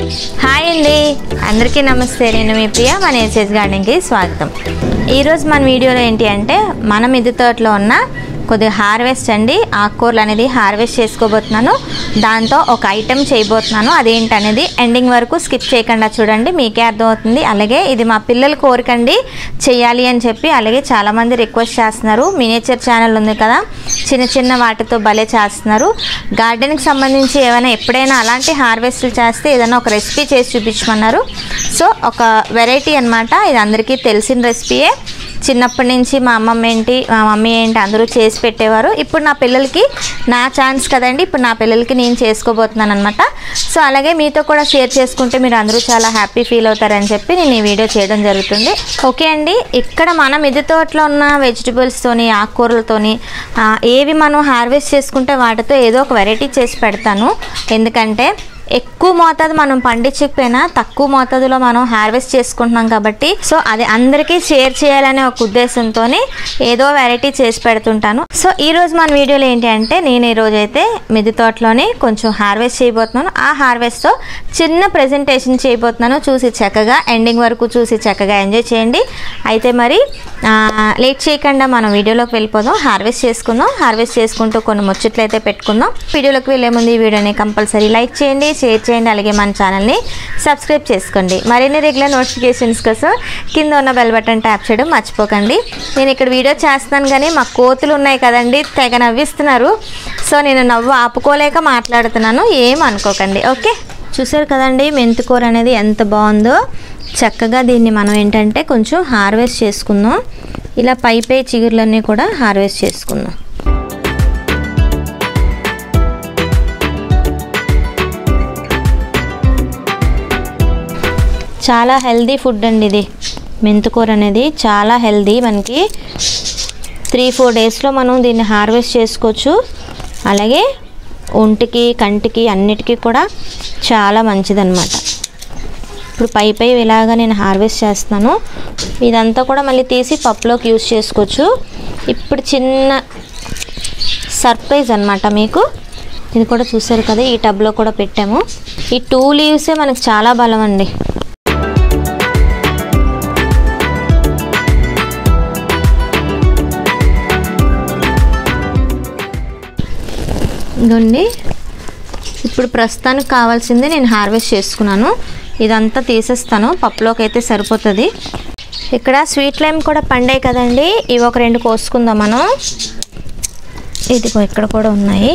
Hi అండి, అందరికీ నమస్తే. నేను మీ ప్రియ, మన ACH గార్డెన్కి స్వాగతం. ఈరోజు మన వీడియోలో ఏంటి అంటే మన మిద్దె తోటలో ఉన్న కొద్దిగా హార్వెస్ట్ అండి, ఆకుకూరలు అనేది హార్వెస్ట్ చేసుకోబోతున్నాను. దాంతో ఒక ఐటెం చేయబోతున్నాను. అదేంటనేది ఎండింగ్ వరకు స్కిప్ చేయకుండా చూడండి, మీకే అర్థమవుతుంది. అలాగే ఇది మా పిల్లల కోరికండి చేయాలి అని చెప్పి, అలాగే చాలామంది రిక్వెస్ట్ చేస్తున్నారు. మినియేచర్ ఛానల్ ఉంది కదా, చిన్న చిన్న వాటితో భలే చేస్తున్నారు. గార్డెన్కి సంబంధించి ఏమైనా ఎప్పుడైనా అలాంటి హార్వెస్ట్లు చేస్తే ఏదైనా ఒక రెసిపీ చేసి చూపించమన్నారు. సో ఒక వెరైటీ అనమాట, ఇది అందరికీ తెలిసిన రెసిపీయే. చిన్నప్పటి నుంచి మా అమ్మమ్మ ఏంటి, మా మమ్మీ ఏంటి అందరూ చేసి పెట్టేవారు. ఇప్పుడు నా పిల్లలకి నా ఛాన్స్ కదండి, ఇప్పుడు నా పిల్లలకి నేను చేసుకోబోతున్నాను అనమాట. సో అలాగే మీతో కూడా షేర్ చేసుకుంటే మీరు అందరూ చాలా హ్యాపీ ఫీల్ అవుతారని చెప్పి నేను ఈ వీడియో చేయడం జరుగుతుంది. ఓకే అండి, ఇక్కడ మన మిద్దె తోటలో ఉన్న వెజిటబుల్స్తోని, ఆకుకూరలతోని ఏవి మనం హార్వెస్ట్ చేసుకుంటే వాటితో ఏదో ఒక వెరైటీ చేసి పెడతాను. ఎందుకంటే ఎక్కువ మోతాదు మనం పండించకపోయినా తక్కువ మోతాదులో మనం హార్వెస్ట్ చేసుకుంటున్నాం కాబట్టి, సో అది అందరికీ షేర్ చేయాలనే ఒక ఉద్దేశంతో ఏదో వెరైటీ చేసి పెడుతుంటాను. సో ఈరోజు మన వీడియోలో ఏంటి అంటే, నేను ఈరోజు అయితే మిద్దె తోటలోనే కొంచెం హార్వెస్ట్ చేయబోతున్నాను. ఆ హార్వెస్ట్తో చిన్న ప్రెజెంటేషన్ చేయబోతున్నాను. చూసి చక్కగా ఎండింగ్ వరకు చూసి చక్కగా ఎంజాయ్ చేయండి. అయితే మరి లేట్ చేయకుండా మనం వీడియోలోకి వెళ్ళిపోదాం, హార్వెస్ట్ చేసుకుందాం. హార్వెస్ట్ చేసుకుంటూ కొన్ని ముచ్చట్లు అయితే పెట్టుకుందాం. వీడియోలోకి వెళ్ళే ముందు ఈ వీడియోని కంపల్సరీ లైక్ చేయండి, షేర్ చేయండి, అలాగే మన ఛానల్ని సబ్స్క్రైబ్ చేసుకోండి. మరిన్ని రెగ్యులర్ నోటిఫికేషన్స్ కోసం కింద ఉన్న బెల్ బటన్ ట్యాప్ చేయడం మర్చిపోకండి. నేను ఇక్కడ వీడియో చేస్తున్నాను కానీ మా కోతులు ఉన్నాయి కదండి, తెగ నవ్విస్తున్నారు. సో నేను నవ్వు ఆపుకోలేక మాట్లాడుతున్నాను, ఏం అనుకోకండి. ఓకే, చూసారు కదండి మెంతికూర అనేది ఎంత బాగుందో. చక్కగా దీన్ని మనం ఏంటంటే కొంచెం హార్వెస్ట్ చేసుకుందాం. ఇలా పై చిగుర్లన్నీ కూడా హార్వెస్ట్ చేసుకుందాం. చాలా హెల్దీ ఫుడ్ అండి ఇది. మెంతికూర అనేది చాలా హెల్దీ. మనకి 3-4 డేస్లో మనం దీన్ని హార్వెస్ట్ చేసుకోవచ్చు. అలాగే ఒంటికి, కంటికి అన్నిటికీ కూడా చాలా మంచిదన్నమాట. ఇప్పుడు పై ఇలాగా నేను హార్వెస్ట్ చేస్తున్నాను. ఇదంతా కూడా మళ్ళీ తీసి పప్పులోకి యూజ్ చేసుకోవచ్చు. ఇప్పుడు చిన్న సర్ప్రైజ్ అన్నమాట మీకు. ఇది కూడా చూసారు కదా, ఈ టబ్లో కూడా పెట్టాము. ఈ 2 లీవ్సే మనకు చాలా బలం అండి. ఇదండి, ఇప్పుడు ప్రస్తుతానికి కావాల్సింది నేను హార్వెస్ట్ చేసుకున్నాను. ఇదంతా తీసేస్తాను, పప్పులోకి అయితే సరిపోతుంది. ఇక్కడ స్వీట్ లైమ్ కూడా పండాయి కదండి, ఇవి ఒక 2 కోసుకుందాం మనం. ఇదిగో ఇక్కడ కూడా ఉన్నాయి.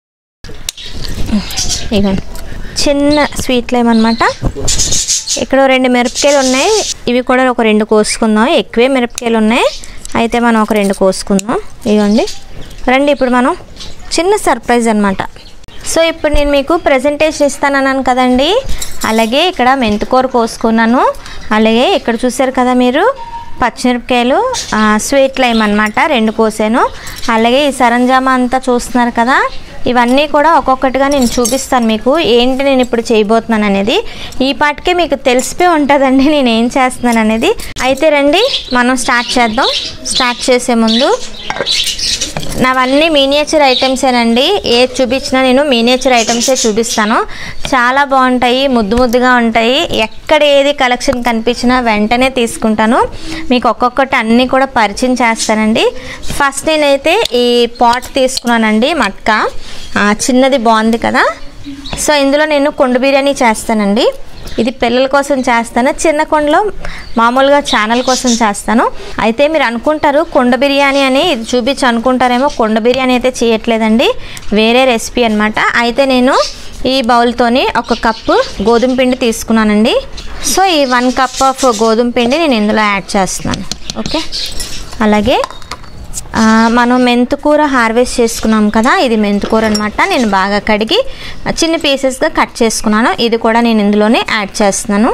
ఇగోండి చిన్న స్వీట్ లైమ్ అనమాట. ఇక్కడ 2 మిరపకాయలు ఉన్నాయి, ఇవి కూడా ఒక 2 కోసుకుందాం. ఎక్కువే మిరపకాయలు ఉన్నాయి, అయితే మనం ఒక 2 కోసుకుందాం. ఇవ్వండి, రండి ఇప్పుడు మనం చిన్న సర్ప్రైజ్ అనమాట. సో ఇప్పుడు నేను మీకు ప్రెజెంటేషన్ ఇస్తానన్నాను కదండి. అలాగే ఇక్కడ మెంతికూర కోసుకున్నాను. అలాగే ఇక్కడ చూసారు కదా మీరు పచ్చిమిరపకాయలు, స్వీట్ లైమ్ అనమాట 2 కోసాను. అలాగే ఈ సరంజామా అంతా చూస్తున్నారు కదా, ఇవన్నీ కూడా ఒక్కొక్కటిగా నేను చూపిస్తాను మీకు ఏంటి నేను ఇప్పుడు చేయబోతున్నాను అనేది. ఈ పాటికే మీకు తెలిసిపోయి ఉంటుందండి నేను ఏం చేస్తున్నాను అనేది. అయితే రండి మనం స్టార్ట్ చేద్దాం. స్టార్ట్ చేసే ముందు నావన్నీ మినియేచర్ ఐటమ్సేనండి. ఏది చూపించినా నేను మినియేచర్ ఐటమ్సే చూపిస్తాను. చాలా బాగుంటాయి, ముద్దు ముద్దుగా ఉంటాయి. ఎక్కడ ఏది కలెక్షన్ కనిపించినా వెంటనే తీసుకుంటాను. మీకు ఒక్కొక్కటి అన్నీ కూడా పరిచయం చేస్తానండి. ఫస్ట్ నేనైతే ఈ పాట్ తీసుకున్నానండి, మట్కా చిన్నది బాగుంది కదా. సో ఇందులో నేను కొండ బిర్యానీ చేస్తానండి. ఇది పిల్లల కోసం చేస్తాను, చిన్న కొండలో మామూలుగా ఛానల్ కోసం చేస్తాను. అయితే మీరు అనుకుంటారు కొండ బిర్యానీ అని ఇది చూపించి అనుకుంటారేమో, కొండ బిర్యానీ అయితే చేయట్లేదండి, వేరే రెసిపీ అనమాట. అయితే నేను ఈ బౌల్తోని 1 కప్పు గోధుమ పిండి తీసుకున్నానండి. సో ఈ 1 కప్ ఆఫ్ గోధుమ పిండి నేను ఇందులో యాడ్ చేస్తున్నాను. ఓకే, అలాగే మనం మెంతికూర హార్వెస్ట్ చేసుకున్నాం కదా, ఇది మెంతికూర అనమాట. నేను బాగా కడిగి చిన్న పీసెస్గా కట్ చేసుకున్నాను. ఇది కూడా నేను ఇందులోనే యాడ్ చేస్తున్నాను.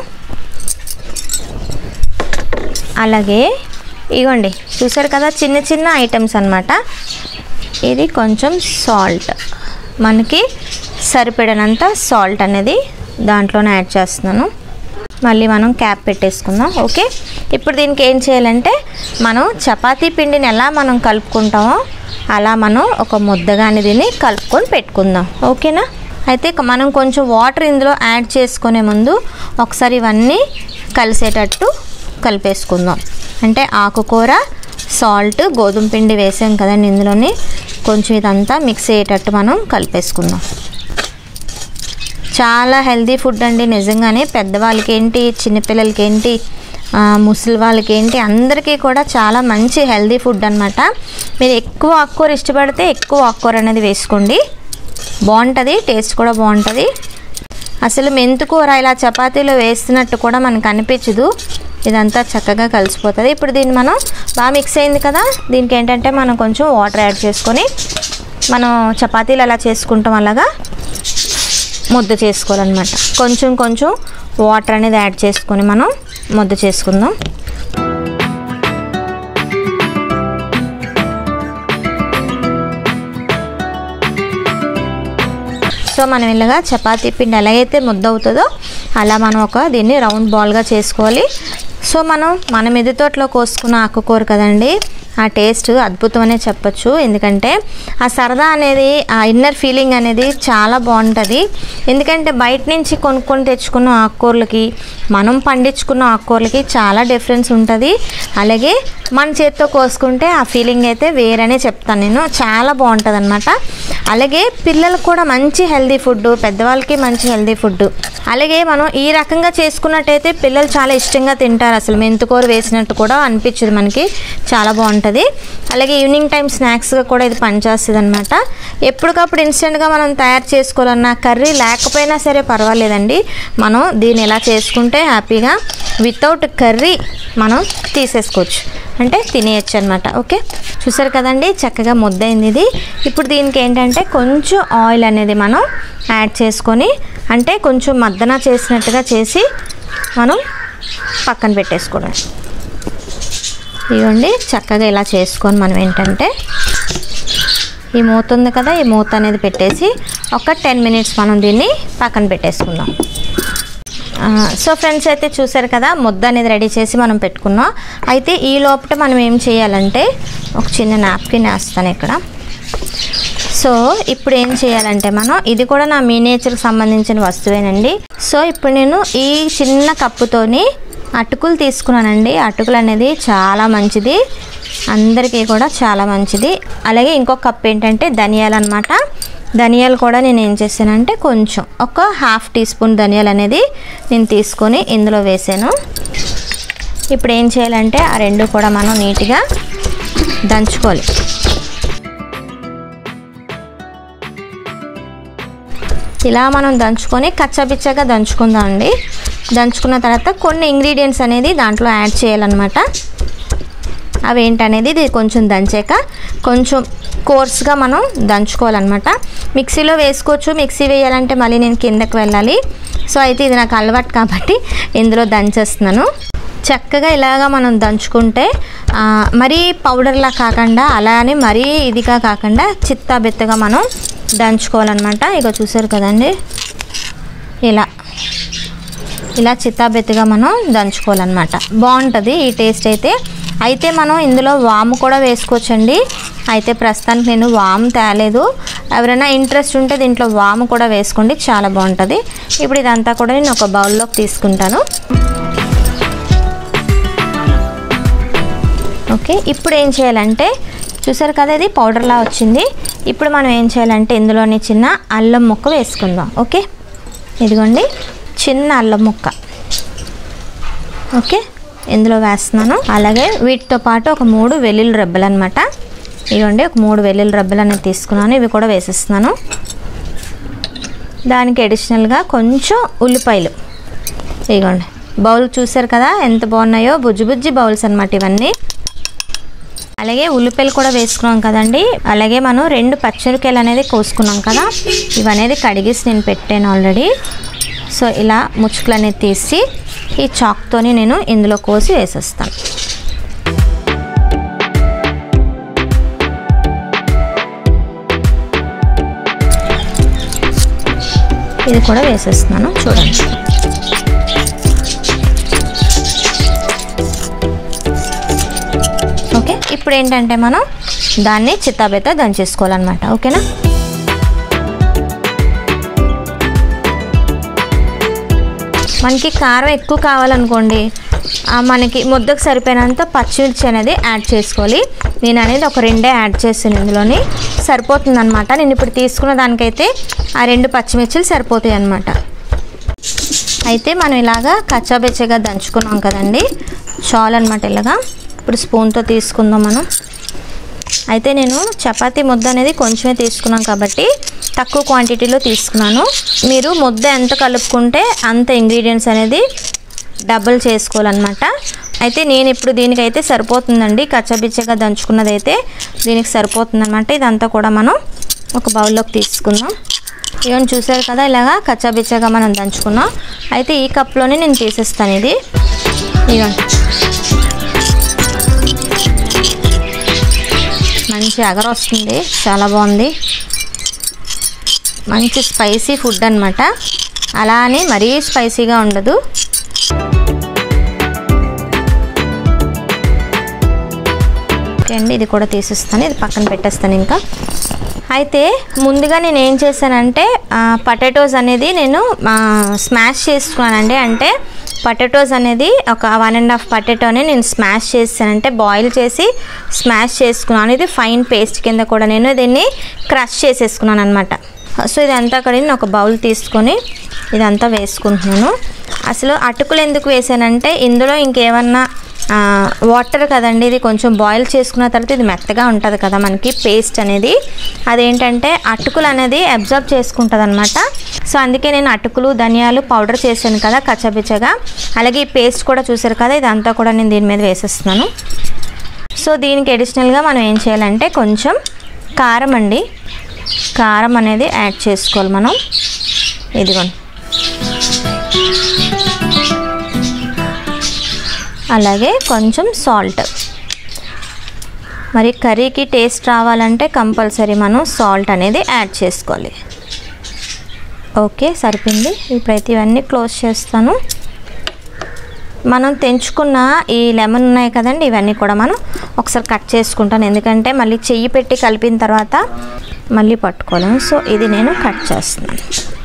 అలాగే ఇగోండి చూసారు కదా, చిన్న చిన్న ఐటమ్స్ అనమాట. ఇది కొంచెం సాల్ట్, మనకి సరిపడినంత సాల్ట్ అనేది దాంట్లోనే యాడ్ చేస్తున్నాను. మళ్ళీ మనం క్యాప్ పెట్టేసుకుందాం. ఓకే, ఇప్పుడు దీనికి ఏం చేయాలంటే, మనం చపాతీ పిండిని ఎలా మనం కలుపుకుంటామో అలా మనం ఒక ముద్దగాని దీన్ని కలుపుకొని పెట్టుకుందాం. ఓకేనా, అయితే మనం కొంచెం వాటర్ ఇందులో యాడ్ చేసుకునే ముందు ఒకసారి ఇవన్నీ కలిసేటట్టు కలిపేసుకుందాం. అంటే ఆకుకూర, సాల్ట్, గోధుమ పిండి వేసాం కదండి ఇందులోని, కొంచెం ఇదంతా మిక్స్ అయ్యేటట్టు మనం కలిపేసుకుందాం. చాలా హెల్తీ ఫుడ్ అండి నిజంగానే. పెద్దవాళ్ళకి ఏంటి, చిన్నపిల్లలకి ఏంటి, ముసలి వాళ్ళకి ఏంటి, అందరికీ కూడా చాలా మంచి హెల్తీ ఫుడ్ అనమాట. మీరు ఎక్కువ ఆకుకూర ఇష్టపడితే ఎక్కువ ఆకుకూర అనేది వేసుకోండి, బాగుంటుంది, టేస్ట్ కూడా బాగుంటుంది. అసలు మెంతికూర ఇలా చపాతీలో వేస్తున్నట్టు కూడా మనకు అనిపించదు, ఇదంతా చక్కగా కలిసిపోతుంది. ఇప్పుడు దీన్ని మనం బాగా మిక్స్ అయింది కదా, దీనికి ఏంటంటే మనం కొంచెం వాటర్ యాడ్ చేసుకొని మనం చపాతీలు అలా చేసుకుంటాం అలాగా ముద్ద చేసుకోవాలన్నమాట. కొంచెం కొంచెం వాటర్ అనేది యాడ్ చేసుకొని మనం ముద్ద చేసుకుందాం. సో మనం ఇలాగా చపాతీ పిండి ఎలాగైతే ముద్ద అవుతుందో అలా మనం దీన్ని రౌండ్ బాల్గా చేసుకోవాలి. సో మన మిద్దె తోటలో కోసుకున్న ఆకుకూర కదండి, ఆ టేస్ట్ అద్భుతం అనే చెప్పచ్చు. ఎందుకంటే ఆ సరదా అనేది, ఆ ఇన్నర్ ఫీలింగ్ అనేది చాలా బాగుంటుంది. ఎందుకంటే బయట నుంచి కొనుక్కొని తెచ్చుకున్న ఆకుకూరలకి మనం పండించుకున్న ఆకుకూరలకి చాలా డిఫరెన్స్ ఉంటుంది. అలాగే మన చేతితో కోసుకుంటే ఆ ఫీలింగ్ అయితే వేరనే చెప్తాను నేను, చాలా బాగుంటుంది అనమాట. అలాగే పిల్లలకు కూడా మంచి హెల్దీ ఫుడ్, పెద్దవాళ్ళకి మంచి హెల్దీ ఫుడ్. అలాగే మనం ఈ రకంగా చేసుకున్నట్టయితే పిల్లలు చాలా ఇష్టంగా తింటారు. అసలు మెంతికూర వేసినట్టు కూడా అనిపించదు మనకి, చాలా బాగుంటుంది. అలాగే ఈవినింగ్ టైం స్నాక్స్గా కూడా ఇది పనిచేస్తుంది అనమాట. ఎప్పటికప్పుడు ఇన్స్టెంట్గా మనం తయారు చేసుకోవాలన్నా, కర్రీ లేకపోయినా సరే పర్వాలేదండి, మనం దీన్ని ఎలా చేసుకుంటే హ్యాపీగా వితౌట్ కర్రీ మనం తీసేసుకోవచ్చు, అంటే తినేయచ్చు అనమాట. ఓకే, చూసారు కదండి చక్కగా ముద్దయింది ఇది. ఇప్పుడు దీనికి ఏంటంటే కొంచెం ఆయిల్ అనేది మనం యాడ్ చేసుకొని, అంటే కొంచెం మద్దన చేసినట్టుగా చేసి మనం పక్కన పెట్టేసుకోవడం. ఇవ్వండి చక్కగా ఇలా చేసుకొని మనం ఏంటంటే ఈ మూత ఉంది కదా, ఈ మూత అనేది పెట్టేసి ఒక 10 మినిట్స్ మనం దీన్ని పక్కన పెట్టేసుకుందాం. సో ఫ్రెండ్స్, అయితే చూసారు కదా ముద్ద అనేది రెడీ చేసి మనం పెట్టుకున్నాం. అయితే ఈ లోపల మనం ఏం చేయాలంటే ఒక చిన్న నాప్కిన్ వేస్తాను ఇక్కడ. సో ఇప్పుడు ఏం చేయాలంటే మనం, ఇది కూడా నా మినియేచర్కి సంబంధించిన వస్తువేనండి. సో ఇప్పుడు నేను ఈ చిన్న కప్పుతోని అటుకులు తీసుకున్నానండి. అటుకులు అనేది చాలా మంచిది, అందరికీ కూడా చాలా మంచిది. అలాగే ఇంకొక కప్ ఏంటంటే ధనియాలు అనమాట. ధనియాలు కూడా నేను ఏం చేశానంటే కొంచెం ఒక 1/2 టీ స్పూన్ ధనియాలు అనేది నేను తీసుకొని ఇందులో వేసాను. ఇప్పుడు ఏం చేయాలంటే ఆ రెండు కూడా మనం నీట్గా దంచుకోవాలి. ఇలా మనం దంచుకొని కచ్చాపిచ్చాగా దంచుకుందామండి. దంచుకున్న తర్వాత కొన్ని ఇంగ్రీడియంట్స్ అనేది దాంట్లో యాడ్ చేయాలన్నమాట. అవి ఏంటనేది ఇది కొంచెం దంచాక కొంచెం కోర్స్గా మనం దంచుకోవాలన్నమాట. మిక్సీలో వేసుకోవచ్చు, మిక్సీ వేయాలంటే మళ్ళీ నేను కిందకి వెళ్ళాలి. సో అయితే ఇది నాకు అలవాటు కాబట్టి ఇందులో దంచేస్తున్నాను. చక్కగా ఇలాగా మనం దంచుకుంటే మరీ పౌడర్లా కాకుండా, అలానే మరీ ఇదిగా కాకుండా చిత్తాబెత్తగా మనం దంచుకోవాలన్నమాట. ఇక చూసారు కదండి, ఇలా చిత్తాబెత్తగా మనం దంచుకోవాలన్నమాట. బాగుంటుంది ఈ టేస్ట్ అయితే. అయితే మనం ఇందులో వాము కూడా వేసుకోవచ్చండి. అయితే ప్రస్తుతానికి నేను వాము తేలేదు. ఎవరైనా ఇంట్రెస్ట్ ఉంటే దీంట్లో వాము కూడా వేసుకోండి, చాలా బాగుంటుంది. ఇప్పుడు ఇదంతా కూడా నేను ఒక బౌల్లోకి తీసుకుంటాను. ఓకే, ఇప్పుడు ఏం చేయాలంటే చూసారు కదా ఇది పౌడర్లా వచ్చింది. ఇప్పుడు మనం ఏం చేయాలంటే ఇందులోని చిన్న అల్లం ముక్క వేసుకుందాం. ఓకే, ఇదిగోండి చిన్న అల్లం ముక్క. ఓకే, ఇందులో వేస్తున్నాను. అలాగే వీటితో పాటు ఒక 3 వెల్లుల్లి రెబ్బలు అనమాట. ఇవ్వండి ఒక 3 వెల్లుల్లి రెబ్బలు అనేది తీసుకున్నాను, ఇవి కూడా వేసేస్తున్నాను. దానికి అడిషనల్గా కొంచెం ఉల్లిపాయలు. ఇవ్వండి బౌల్ చూసారు కదా ఎంత బాగున్నాయో, బుజ్జి బుజ్జి బౌల్స్ అనమాట ఇవన్నీ. అలాగే ఉల్లిపాయలు కూడా వేసుకున్నాం కదండి. అలాగే మనం 2 పచ్చిమిరపకాయలు అనేది కోసుకున్నాం కదా, ఇవనేది కడిగేసి నేను పెట్టాను ఆల్రెడీ. సో ఇలా ముచ్చుకులు అనేది తీసి ఈ చాక్తోని నేను ఇందులో కోసి వేసేస్తాను. ఇది కూడా వేసేస్తున్నాను చూడండి. ఓకే, ఇప్పుడు ఏంటంటే మనం దాన్ని చిత్తాబెత్త దంచేసుకోవాలన్నమాట. ఓకేనా, మనకి కారం ఎక్కువ కావాలనుకోండి మనకి ముద్దకు సరిపోయినంత పచ్చిమిర్చి అనేది యాడ్ చేసుకోవాలి. నేను అనేది ఒక 2 యాడ్ చేసాను ఇందులోని, సరిపోతుంది అనమాట. నేను ఇప్పుడు తీసుకున్న దానికైతే ఆ 2 పచ్చిమిర్చిలు సరిపోతాయి అన్నమాట. అయితే మనం ఇలాగా కచ్చాబెచ్చగా దంచుకున్నాం కదండి, చాలు అనమాట. ఇలాగా ఇప్పుడు స్పూన్తో తీసుకుందాం మనం. అయితే నేను చపాతీ ముద్ద అనేది కొంచెమే తీసుకున్నాం కాబట్టి తక్కువ క్వాంటిటీలో తీసుకున్నాను. మీరు ముద్ద ఎంత కలుపుకుంటే అంత ఇంగ్రీడియంట్స్ అనేది డబుల్ చేసుకోవాలన్నమాట. అయితే నేను ఇప్పుడు దీనికైతే సరిపోతుందండి, కచ్చబిచ్చగా దంచుకున్నది అయితే దీనికి సరిపోతుందన్నమాట. ఇదంతా కూడా మనం ఒక బౌల్లోకి తీసుకుందాం. ఇవన్నీ చూసారు కదా, ఇలాగా కచ్చాబిచ్చగా మనం దంచుకున్నాం. అయితే ఈ కప్లోనే నేను తీసేస్తాను ఇది. ఇదండి మంచి అగర వస్తుంది, చాలా బాగుంది. మంచి స్పైసీ ఫుడ్ అన్నమాట, అలా అని మరీ స్పైసీగా ఉండదు. ఓకే అండి, ఇది కూడా తీసేస్తాను, ఇది పక్కన పెట్టేస్తాను ఇంకా. అయితే ముందుగా నేను ఏం చేశానంటే పొటాటోస్ అనేది నేను స్మాష్ చేసుకున్నానండి. అంటే పొటాటోస్ అనేది ఒక 1.5 పొటాటోని నేను స్మాష్ చేశానంటే బాయిల్ చేసి స్మాష్ చేసుకున్నాను. ఇది ఫైన్ పేస్ట్ కింద కూడా నేను దీన్ని క్రష్ చేసేసుకున్నాను అనమాట. సో ఇదంతా కూడా నేను ఒక బౌల్ తీసుకొని ఇదంతా వేసుకుంటున్నాను. అసలు అటుకులు ఎందుకు వేసానంటే ఇందులో ఇంకేమన్నా వాటర్ కదండి, ఇది కొంచెం బాయిల్ చేసుకున్న తర్వాత ఇది మెత్తగా ఉంటుంది కదా మనకి పేస్ట్ అనేది, అదేంటంటే అటుకులు అనేది అబ్జర్వ్ చేసుకుంటుంది అనమాట. సో అందుకే నేను అటుకులు ధనియాలు పౌడర్ చేశాను కదా కచ్చబిచ్చగా, అలాగే ఈ పేస్ట్ కూడా చూసారు కదా, ఇదంతా కూడా నేను దీని మీద వేసేస్తున్నాను. సో దీనికి అడిషనల్గా మనం ఏం చేయాలంటే కొంచెం కారం అండి, కారం అనేది యాడ్ చేసుకోవాలి మనం. ఇదిగోండి, అలాగే కొంచెం సాల్ట్. మరి కర్రీకి టేస్ట్ రావాలంటే కంపల్సరీ మనం సాల్ట్ అనేది యాడ్ చేసుకోవాలి. ఓకే, సరిపోయింది. ఇప్పుడైతే ఇవన్నీ క్లోజ్ చేస్తాను. మనం తెంచుకున్న ఈ లెమన్ ఉన్నాయి కదండి, ఇవన్నీ కూడా మనం ఒకసారి కట్ చేసుకుంటాను, ఎందుకంటే మళ్ళీ చెయ్యి పెట్టి కలిపిన తర్వాత మళ్ళీ పట్టుకోలేము. సో ఇది నేను కట్ చేస్తున్నాను.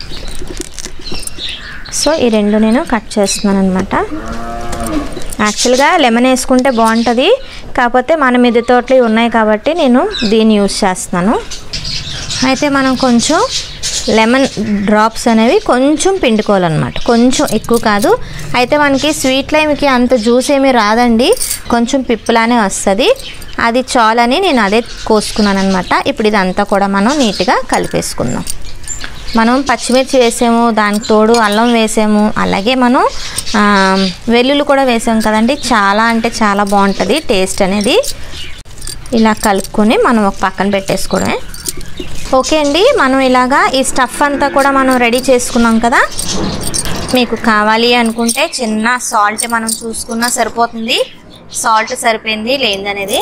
సో ఈ 2 నేను కట్ చేస్తున్నాను అనమాట. యాక్చువల్గా లెమన్ వేసుకుంటే బాగుంటుంది, కాకపోతే మన మిద్దె తోటలు ఉన్నాయి కాబట్టి నేను దీన్ని యూజ్ చేస్తున్నాను. అయితే మనం కొంచెం లెమన్ డ్రాప్స్ అనేవి కొంచెం పిండుకోవాలన్నమాట, కొంచెం ఎక్కువ కాదు. అయితే మనకి స్వీట్ లైమ్కి అంత జ్యూస్ ఏమీ రాదండి, కొంచెం పిప్పులానే వస్తుంది, అది చాలని నేను అదే కోసుకున్నాను అనమాట. ఇప్పుడు ఇదంతా కూడా మనం నీట్గా కలిపేసుకుందాం. మనం పచ్చిమిర్చి వేసాము, దానికి తోడు అల్లం వేసాము, అలాగే మనం వెల్లుల్లి కూడా వేసాము కదండి, చాలా అంటే చాలా బాగుంటుంది టేస్ట్ అనేది. ఇలా కలుపుకొని మనం ఒక పక్కన పెట్టేసుకోవడమే. ఓకే అండి, మనం ఇలాగా ఈ స్టఫ్ అంతా కూడా మనం రెడీ చేసుకున్నాం కదా. మీకు కావాలి అనుకుంటే చిన్న సాల్ట్ మనం చూసుకున్నా సరిపోతుంది. సాల్ట్ సరిపోయింది లేదనేది,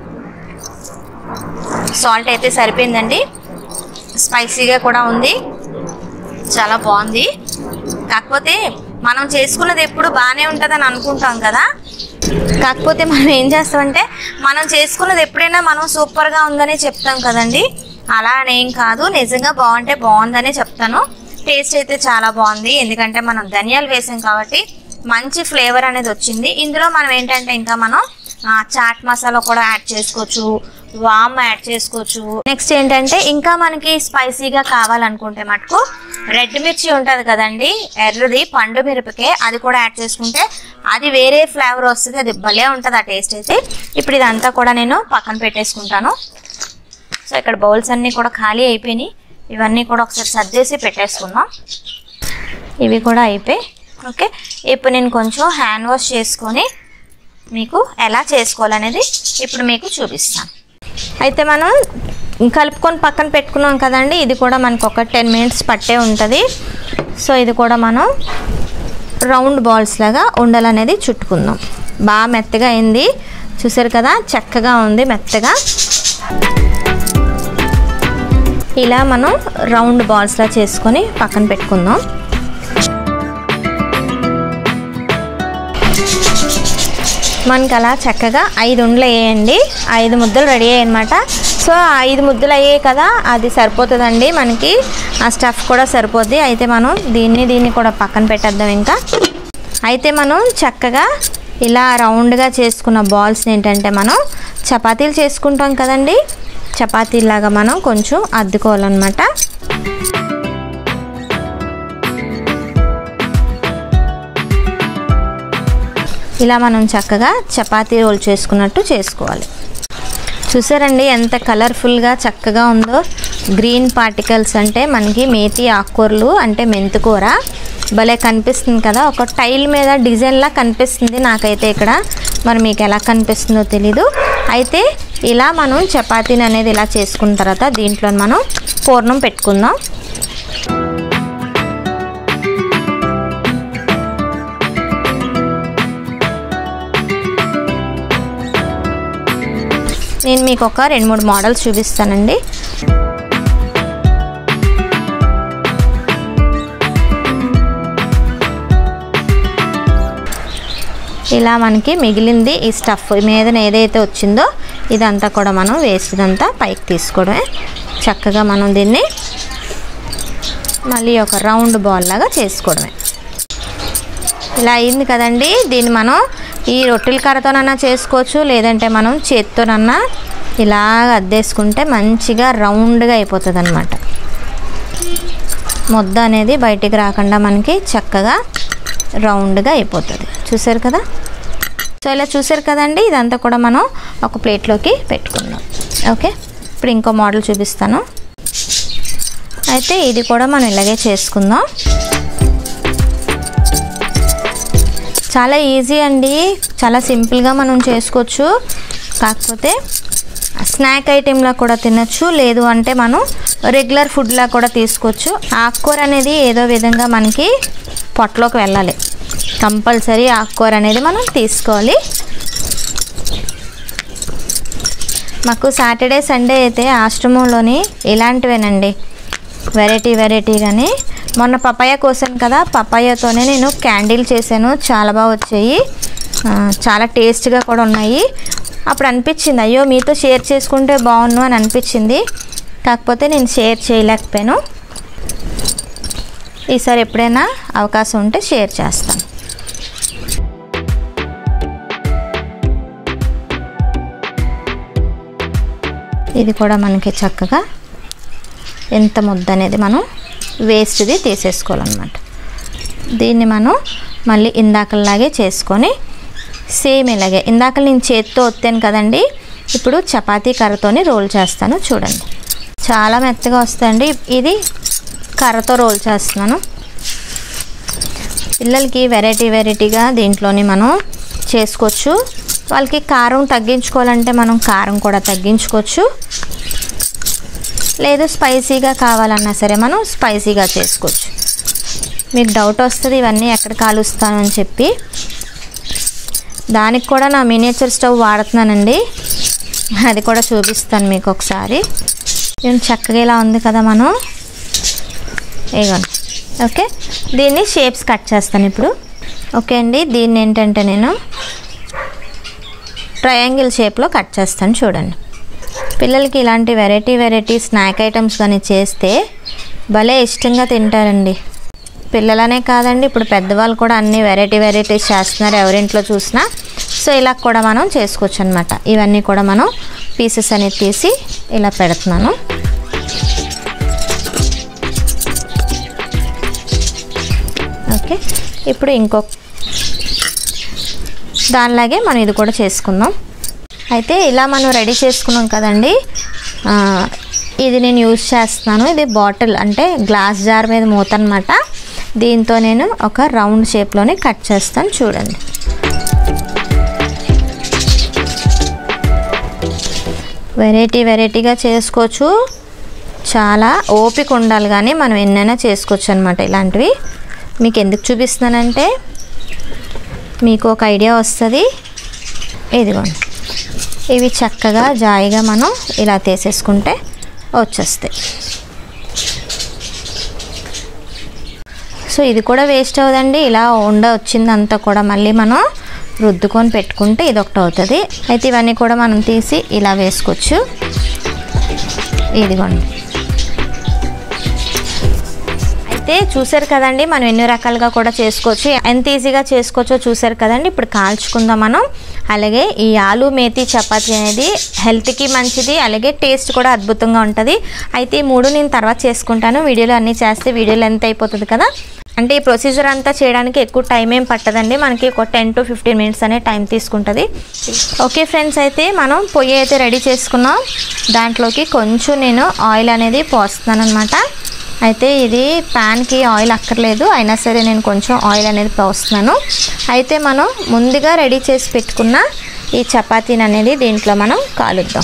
సాల్ట్ అయితే సరిపోయిందండి. స్పైసీగా కూడా ఉంది, చాలా బాగుంది. కాకపోతే మనం చేసుకున్నది ఎప్పుడు బాగానే ఉంటుందని అనుకుంటాం కదా, కాకపోతే మనం ఏం చేస్తామంటే మనం చేసుకున్నది ఎప్పుడైనా మనం సూపర్గా ఉందని చెప్తాం కదండి, అలా అనేం కాదు. నిజంగా బాగుంటే బాగుందనే చెప్తాను. టేస్ట్ అయితే చాలా బాగుంది, ఎందుకంటే మనం ధనియాలు వేసాం కాబట్టి మంచి ఫ్లేవర్ అనేది వచ్చింది. ఇందులో మనం ఏంటంటే ఇంకా మనం చాట్ మసాలా కూడా యాడ్ చేసుకోవచ్చు, వామ్ యాడ్ చేసుకోవచ్చు. నెక్స్ట్ ఏంటంటే ఇంకా మనకి స్పైసీగా కావాలనుకుంటే మటుకు రెడ్ మిర్చి ఉంటుంది కదండి, ఎర్రది పండు మిరపకే, అది కూడా యాడ్ చేసుకుంటే అది వేరే ఫ్లేవర్ వస్తుంది, అది భలే ఉంటుంది ఆ టేస్ట్ అయితే. ఇప్పుడు ఇదంతా కూడా నేను పక్కన పెట్టేసుకుంటాను. సో ఇక్కడ బౌల్స్ అన్నీ కూడా ఖాళీ అయిపోయినాయి, ఇవన్నీ కూడా ఒకసారి సర్దేసి పెట్టేసుకుందాం. ఇవి కూడా అయిపోయి. ఓకే, ఇప్పుడు నేను కొంచెం హ్యాండ్ వాష్ చేసుకొని మీకు ఎలా చేసుకోవాలనేది ఇప్పుడు మీకు చూపిస్తాను. అయితే మనం కలుపుకొని పక్కన పెట్టుకున్నాం కదండి, ఇది కూడా మనకు ఒక 10 మినిట్స్ పట్టే ఉంటుంది. సో ఇది కూడా మనం రౌండ్ బాల్స్ లాగా ఉండలు అనేది చుట్టుకుందాం. బాగా మెత్తగా అయింది, చూసారు కదా, చక్కగా ఉంది మెత్తగా. ఇలా మనం రౌండ్ బాల్స్లా చేసుకొని పక్కన పెట్టుకుందాం. మనకి అలా చక్కగా 5 ఉండలు వేయండి. 5 ముద్దలు రెడీ అయ్యాయి అనమాట. సో 5 ముద్దలు అయ్యాయి కదా, అది సరిపోతుందండి మనకి. ఆ స్టఫ్ కూడా సరిపోద్ది. అయితే మనం దీన్ని కూడా పక్కన పెట్టేద్దాం. ఇంకా అయితే మనం చక్కగా ఇలా రౌండ్గా చేసుకున్న బాల్స్ని ఏంటంటే మనం చపాతీలు చేసుకుంటాం కదండి, చపాతీలాగా మనం కొంచెం అద్దుకోవాలన్నమాట. ఇలా మనం చక్కగా చపాతీ రోల్ చేసుకున్నట్టు చేసుకోవాలి. చూసారండి ఎంత కలర్ఫుల్గా చక్కగా ఉందో. గ్రీన్ పార్టికల్స్ అంటే మనకి మేతి ఆకుకూరలు అంటే మెంతికూర భలే కనిపిస్తుంది కదా, ఒక టైల్ మీద డిజైన్లా కనిపిస్తుంది నాకైతే ఇక్కడ. మరి మీకు ఎలా కనిపిస్తుందో తెలీదు. అయితే ఇలా మనం చపాతీని అనేది ఇలా చేసుకున్న తర్వాత దీంట్లో మనం పూర్ణం పెట్టుకుందాం. నేను మీకు ఒక 2-3 మోడల్స్ చూపిస్తానండి. ఇలా మనకి మిగిలింది ఈ స్టఫ్ మీద ఏదైతే వచ్చిందో ఇదంతా కూడా మనం వేస్ట్దంతా పైకి తీసుకోవడమే. చక్కగా మనం దీన్ని మళ్ళీ ఒక రౌండ్ బాల్ లాగా చేసుకోవడమే. ఇలా అయింది కదండి. దీన్ని మనం ఈ రొట్టెల కర్రతోనన్నా చేసుకోవచ్చు, లేదంటే మనం చేత్తోనన్నా ఇలా అద్దేసుకుంటే మంచిగా రౌండ్గా అయిపోతుంది అన్నమాట. ముద్ద అనేది బయటికి రాకుండా మనకి చక్కగా రౌండ్గా అయిపోతుంది. చూసారు కదా. సో ఇలా చూసారు కదండి. ఇదంతా కూడా మనం ఒక ప్లేట్లోకి పెట్టుకుందాం. ఓకే, ఇప్పుడు ఇంకో మోడల్ చూపిస్తాను. అయితే ఇది కూడా మనం ఇలాగే చేసుకుందాం. చాలా ఈజీ అండి, చాలా సింపుల్గా మనం చేసుకోవచ్చు. కాకపోతే స్నాక్ ఐటెంలా కూడా తినచ్చు, లేదు అంటే మనం రెగ్యులర్ ఫుడ్లా కూడా తీసుకోవచ్చు. ఆకుకూర అనేది ఏదో విధంగా మనకి పొట్టలోకి వెళ్ళాలి. కంపల్సరీ ఆకుకూర అనేది మనం తీసుకోవాలి. మాకు సాటర్డే సండే అయితే ఆశ్రమంలోని ఇలాంటివేనండి వెరైటీగానే. మొన్న పపాయ కోసాను కదా, పపాయతోనే నేను క్యాండిల్ చేశాను. చాలా బాగా వచ్చాయి, చాలా టేస్ట్గా కూడా ఉన్నాయి. అప్పుడు అనిపించింది అయ్యో మీతో షేర్ చేసుకుంటే బాగుండు అని అనిపించింది. కాకపోతే నేను షేర్ చేయలేకపోయాను. ఈసారి ఎప్పుడైనా అవకాశం ఉంటే షేర్ చేస్తాను. ఇది కూడా మనకి చక్కగా ఎంత ముద్ద అనేది మనం వేస్ట్ది తీసేసుకోవాలన్నమాట. దీన్ని మనం మళ్ళీ ఇందాకలాగే చేసుకొని సేమ్ ఇలాగే ఇందాక నేను చేత్తో ఒత్తాను కదండి, ఇప్పుడు చపాతీ కర్రతోని రోల్ చేస్తాను. చూడండి చాలా మెత్తగా వస్తుందండి. ఇది కర్రతో రోల్ చేస్తున్నాను. పిల్లలకి వెరైటీగా దీంట్లోని మనం చేసుకోవచ్చు. వాళ్ళకి కారం తగ్గించుకోవాలంటే మనం కారం కూడా తగ్గించుకోవచ్చు, లేదు స్పైసీగా కావాలన్నా సరే మనం స్పైసీగా చేసుకోవచ్చు. మీకు డౌట్ వస్తుంది ఇవన్నీ ఎక్కడ కాలుస్తాను అని చెప్పి. దానికి కూడా నా మినియేచర్ స్టవ్ వాడుతున్నానండి, అది కూడా చూపిస్తాను మీకు ఒకసారి. నేను చక్కగా ఇలా ఉంది కదా మనం, ఇగోండి. ఓకే, దీన్ని షేప్స్ కట్ చేస్తాను ఇప్పుడు. ఓకే అండి, దీన్ని ఏంటంటే నేను ట్రయాంగిల్ షేప్లో కట్ చేస్తాను. చూడండి పిల్లలకి ఇలాంటి వెరైటీ స్నాక్ ఐటమ్స్ కానీ చేస్తే భలే ఇష్టంగా తింటారండి. పిల్లలనే కాదండి, ఇప్పుడు పెద్దవాళ్ళు కూడా అన్ని వెరైటీస్ చేస్తున్నారు ఎవరింట్లో చూసినా. సో ఇలా కూడా మనం చేసుకోవచ్చు అనమాట. ఇవన్నీ కూడా మనం పీసెస్ అనేది తీసి ఇలా పెడుతున్నాను. ఓకే, ఇప్పుడు ఇంకొక దానిలాగే మనం ఇది కూడా చేసుకుందాం. అయితే ఇలా మనం రెడీ చేసుకున్నాం కదండి. ఇది నేను యూజ్ చేస్తున్నాను. ఇది బాటిల్ అంటే గ్లాస్ జార్ మీద మూత అనమాట. దీంతో నేను ఒక రౌండ్ షేప్లోనే కట్ చేస్తాను. చూడండి వెరైటీగా చేసుకోవచ్చు. చాలా ఓపిక ఉండాలి, కానీ మనం ఎన్నైనా చేసుకోవచ్చు అనమాట. ఇలాంటివి మీకు ఎందుకు చూపిస్తున్నానంటే మీకు ఒక ఐడియా వస్తుంది. ఇదిగోండి, ఇవి చక్కగా జాయిగా మనం ఇలా తీసేసుకుంటే వచ్చేస్తాయి. సో ఇది కూడా వేస్ట్ అవ్వదండి. ఇలా వచ్చిందంతా కూడా మళ్ళీ మనం రుద్దుకొని పెట్టుకుంటే ఇది ఒకటి అవుతుంది. అయితే ఇవన్నీ కూడా మనం తీసి ఇలా వేసుకోవచ్చు. ఇదిగోండి. అయితే చూసారు కదండి మనం ఎన్ని రకాలుగా కూడా చేసుకోవచ్చు, ఎంత ఈజీగా చేసుకోవచ్చో చూసారు కదండి. ఇప్పుడు కాల్చుకుందాం మనం. అలాగే ఈ ఆలు మేతి చపాతీ అనేది హెల్త్కి మంచిది, అలాగే టేస్ట్ కూడా అద్భుతంగా ఉంటుంది. అయితే ఈ 3 నేను తర్వాత చేసుకుంటాను. వీడియోలో అన్నీ చేస్తే వీడియోలో ఎంత అయిపోతుంది కదా. అంటే ఈ ప్రొసీజర్ అంతా చేయడానికి ఎక్కువ టైం ఏం పట్టదండి, మనకి ఒక 10 to 15 minutes అనే టైం తీసుకుంటుంది. ఓకే ఫ్రెండ్స్, అయితే మనం పొయ్యి అయితే రెడీ చేసుకున్నాం. దాంట్లోకి కొంచెం నేను ఆయిల్ అనేది పోస్తున్నాను అనమాట. అయితే ఇది ప్యాన్కి ఆయిల్ అక్కర్లేదు, అయినా సరే నేను కొంచెం ఆయిల్ అనేది పోస్తున్నాను. అయితే మనం ముందుగా రెడీ చేసి పెట్టుకున్న ఈ చపాతీని అనేది దీంట్లో మనం కాలుద్దాం.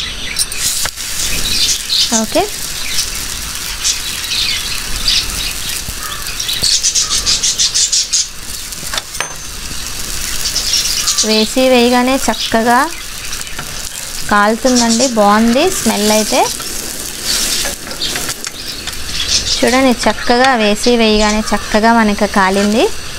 ఓకే, వేయగానే చక్కగా కాలుతుందండి, బాగుంది స్మెల్. అయితే చూడండి, చక్కగా వేయగానే చక్కగా మనకి కాలింది.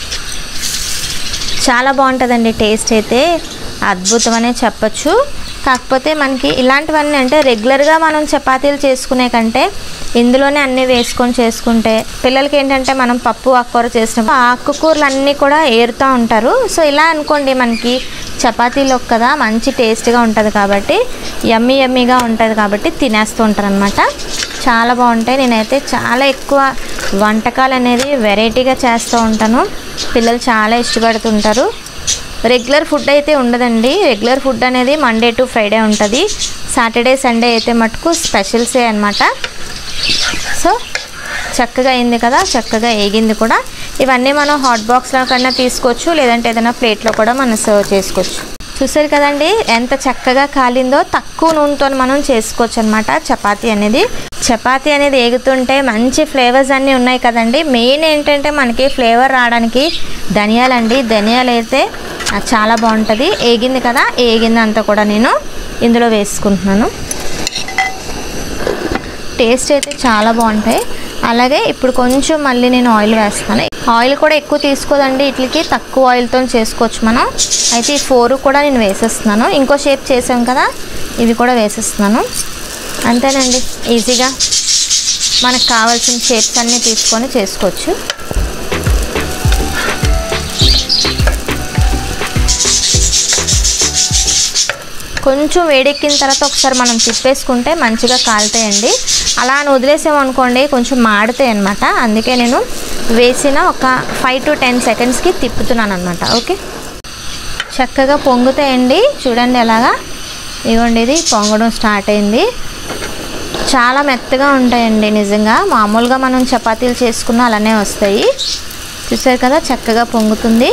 చాలా బాగుంటుందండి, టేస్ట్ అయితే అద్భుతమనే చెప్పచ్చు. కాకపోతే మనకి ఇలాంటివన్నీ అంటే రెగ్యులర్గా మనం చపాతీలు చేసుకునే కంటే ఇందులోనే అన్నీ వేసుకొని చేసుకుంటే పిల్లలకి ఏంటంటే మనం పప్పు ఆకుకూర చేసినప్పుడు ఆకుకూరలు అన్నీ కూడా ఏరుతూ ఉంటారు. సో ఇలా అనుకోండి, మనకి చపాతీలో కదా మంచి టేస్ట్గా ఉంటుంది కాబట్టి యమ్మీగా ఉంటుంది కాబట్టి తినేస్తూ ఉంటారు అనమాట. చాలా బాగుంటాయి. నేనైతే చాలా ఎక్కువ వంటకాలు అనేది వెరైటీగా చేస్తూ ఉంటాను, పిల్లలు చాలా ఇష్టపడుతుంటారు. రెగ్యులర్ ఫుడ్ అయితే ఉండదండి, రెగ్యులర్ ఫుడ్ అనేది మండే టు ఫ్రైడే ఉంటుంది. సాటర్డే సండే అయితే మటుకు స్పెషల్సే అనమాట. సో చక్కగా అయింది కదా, చక్కగా ఏగింది కూడా. ఇవన్నీ మనం హాట్ బాక్స్లో కన్నా తీసుకోవచ్చు, లేదంటే ఏదైనా ప్లేట్లో కూడా మనం సర్వ్ చేసుకోవచ్చు. చూసారు కదండి ఎంత చక్కగా కాలిందో. తక్కువ నూనెతో మనం చేసుకోవచ్చు అనమాట చపాతీ అనేది ఏగుతుంటే మంచి ఫ్లేవర్స్ అన్నీ ఉన్నాయి కదండి. మెయిన్ ఏంటంటే మనకి ఫ్లేవర్ రావడానికి ధనియాలండి. ధనియాలు అయితే చాలా బాగుంటుంది. ఏగింది కదా, ఏగిందంతా కూడా నేను ఇందులో వేసుకుంటున్నాను. టేస్ట్ అయితే చాలా బాగుంటాయి. అలాగే ఇప్పుడు కొంచెం మళ్ళీ నేను ఆయిల్ వేస్తాను. ఆయిల్ కూడా ఎక్కువ తీసుకోదండి, వీటికి తక్కువ ఆయిల్తో చేసుకోవచ్చు మనం. అయితే ఈ 4 కూడా నేను వేసేస్తున్నాను. ఇంకో షేప్ చేసాం కదా, ఇవి కూడా వేసేస్తున్నాను. అంతేనండి, ఈజీగా మనకు కావాల్సిన షేప్స్ అన్నీ తీసుకొని చేసుకోవచ్చు. కొంచెం వేడెక్కిన తర్వాత ఒకసారి మనం తిప్పేసుకుంటే మంచిగా కాలుతాయండి. అలా అని వదిలేసామనుకోండి కొంచెం మాడుతాయి అనమాట. అందుకే నేను వేసిన ఒక 5 to 10 secondsకి తిప్పుతున్నాను అనమాట. ఓకే, చక్కగా పొంగుతాయండి. చూడండి ఎలాగా, ఇవ్వండి ఇది పొంగడం స్టార్ట్ అయింది. చాలా మెత్తగా ఉంటాయండి నిజంగా. మామూలుగా మనం చపాతీలు చేసుకున్న అలానే వస్తాయి. చూసారు కదా, చక్కగా పొంగుతుంది.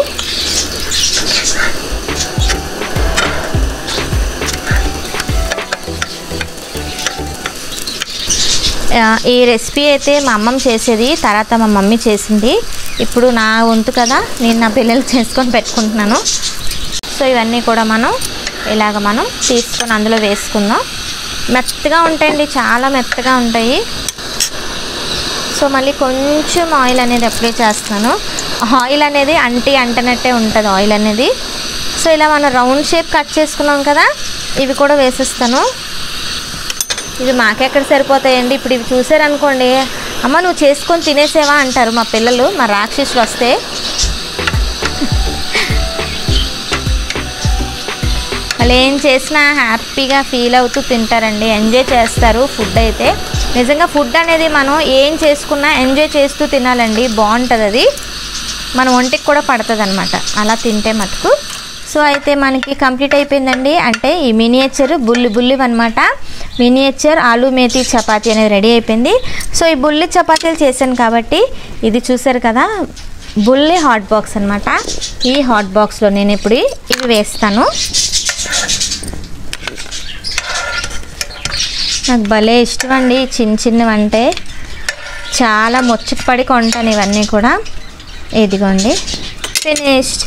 ఈ రెసిపీ అయితే మా అమ్మమ్మ చేసేది, తర్వాత మా మమ్మీ చేసింది. ఇప్పుడు నా వంతు కదా, నేను నా పిల్లలు చేసుకొని పెట్టుకుంటున్నాను. సో ఇవన్నీ కూడా మనం ఇలాగ మనం తీసుకొని అందులో వేసుకుందాం. మెత్తగా ఉంటాయండి, చాలా మెత్తగా ఉంటాయి. సో మళ్ళీ కొంచెం ఆయిల్ అనేది అప్లై చేస్తాను. ఆయిల్ అనేది అంటనట్టే ఉంటుంది ఆయిల్ అనేది. సో ఇలా మనం రౌండ్ షేప్ కట్ చేసుకున్నాం కదా, ఇవి కూడా వేసేస్తాను. ఇవి మాకెక్కడ సరిపోతాయండి. ఇప్పుడు ఇవి చూసారనుకోండి, అమ్మ నువ్వు చేసుకొని తినేసేవా అంటారు మా పిల్లలు, మా రాక్షసులు వస్తే. వాళ్ళు ఏం చేసినా హ్యాపీగా ఫీల్ అవుతూ తింటారండి, ఎంజాయ్ చేస్తారు ఫుడ్ అయితే. నిజంగా ఫుడ్ అనేది మనం ఏం చేసుకున్నా ఎంజాయ్ చేస్తూ తినాలండి, బాగుంటుంది. అది మన ఒంటికి కూడా పడుతుంది అనమాట అలా తింటే మటుకు. సో అయితే మనకి కంప్లీట్ అయిపోయిందండి. అంటే ఈ మినియేచర్ బుల్లి అనమాట. మినియేచర్ ఆలు మేతి చపాతీ అనేది రెడీ అయిపోయింది. సో ఈ బుల్లి చపాతీలు చేశాను కాబట్టి ఇది చూసారు కదా, బుల్లి హాట్ బాక్స్ అనమాట. ఈ హాట్ బాక్స్లో నేను ఇప్పుడు ఇవి వేస్తాను. నాకు భలే ఇష్టం అండి చిన్నవంటే, చాలా ముచ్చటపడి కొంటాను ఇవన్నీ కూడా. ఇదిగోండి ఫినిష్డ్,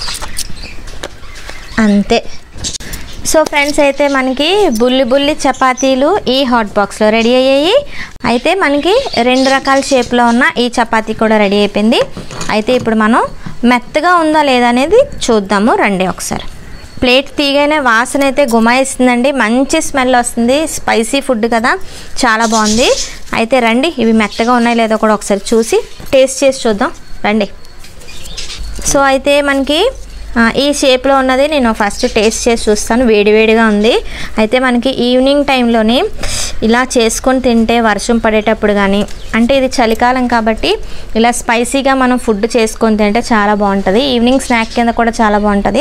అంతే. సో ఫ్రెండ్స్, అయితే మనకి బుల్లి చపాతీలు ఈ హాట్ బాక్స్లో రెడీ అయ్యాయి. అయితే మనకి 2 రకాల షేప్లో ఉన్న ఈ చపాతీ కూడా రెడీ అయిపోయింది. అయితే ఇప్పుడు మనం మెత్తగా ఉందా లేదా అనేది చూద్దాము రండి ఒకసారి. ప్లేట్ తీయగానే వాసన అయితే గుమాయిస్తుందండి, మంచి స్మెల్ వస్తుంది. స్పైసీ ఫుడ్ కదా, చాలా బాగుంది. అయితే రండి ఇవి మెత్తగా ఉన్నాయో లేదో కూడా ఒకసారి చూసి టేస్ట్ చేసి చూద్దాం రండి. సో అయితే మనకి ఈ షేప్లో ఉన్నది నేను ఫస్ట్ టేస్ట్ చేసి చూస్తాను. వేడివేడిగా ఉంది. అయితే మనకి ఈవినింగ్ టైంలోని ఇలా చేసుకొని తింటే వర్షం పడేటప్పుడు కానీ, అంటే ఇది చలికాలం కాబట్టి ఇలా స్పైసీగా మనం ఫుడ్ చేసుకొని తింటే చాలా బాగుంటుంది. ఈవినింగ్ స్నాక్ కింద కూడా చాలా బాగుంటుంది.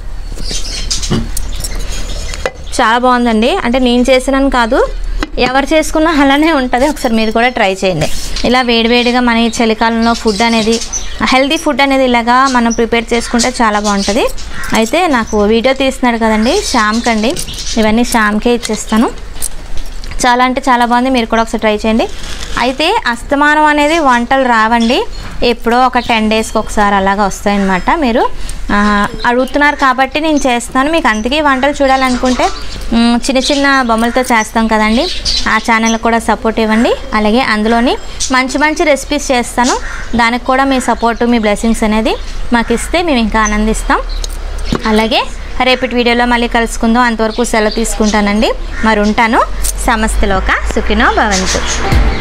చాలా బాగుందండి. అంటే నేను చేసినాను కాదు, ఎవరు చేసుకున్నా అలానే ఉంటుంది. ఒకసారి మీరు కూడా ట్రై చేయండి. ఇలా వేడివేడిగా మన ఈ చలికాలంలో ఫుడ్ అనేది, హెల్తీ ఫుడ్ అనేది ఇలాగా మనం ప్రిపేర్ చేసుకుంటే చాలా బాగుంటుంది. అయితే నాకు వీడియో తీస్తున్నాడు కదండి శ్యామ్కి అండి, ఇవన్నీ శ్యామ్కే ఇచ్చేస్తాను. చాలా అంటే చాలా బాగుంది, మీరు కూడా ఒకసారి ట్రై చేయండి. అయితే అస్తమానం అనేది వంటలు రావండి, ఎప్పుడో ఒక 10 డేస్కి ఒకసారి అలాగా వస్తాయన్నమాట. మీరు అడుగుతున్నారు కాబట్టి నేను చేస్తాను. మీకు అందుకే వంటలు చూడాలనుకుంటే చిన్న చిన్న బొమ్మలతో చేస్తాం కదండి, ఆ ఛానల్ కూడా సపోర్ట్ ఇవ్వండి. అలాగే అందులోని మంచి మంచి రెసిపీస్ చేస్తాను, దానికి కూడా మీ సపోర్టు మీ బ్లెస్సింగ్స్ అనేది మాకు ఇస్తే మేము ఇంకా ఆనందిస్తాం. అలాగే రేపటి వీడియోలో మళ్ళీ కలుసుకుందాం. అంతవరకు సెలవు తీసుకుంటానండి. మరి ఉంటాను. సమస్తలోక సుఖినో భవంతు.